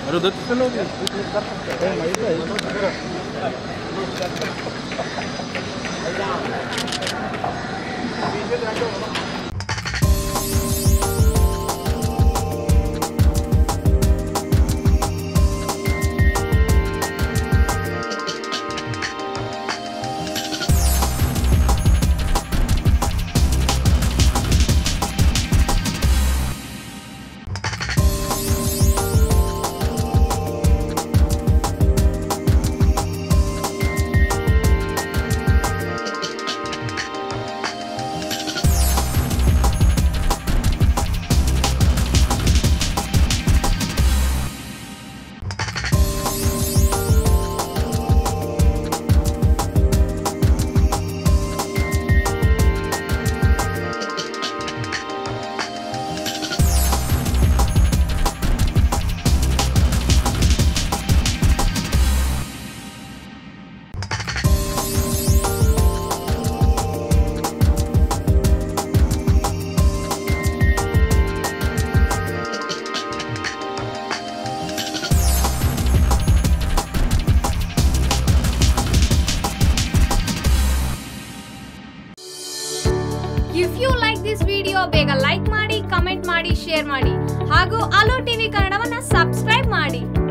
If you like this video, ಬೇಗ like ಮಾಡಿ, comment ಮಾಡಿ, ಶೇರ್ ಮಾಡಿ ಹಾಗೂ ಅಲೋ ಟಿವಿ ಕನ್ನಡವನ್ನ ಸಬ್ಸ್ಕ್ರೈಬ್ ಮಾಡಿ.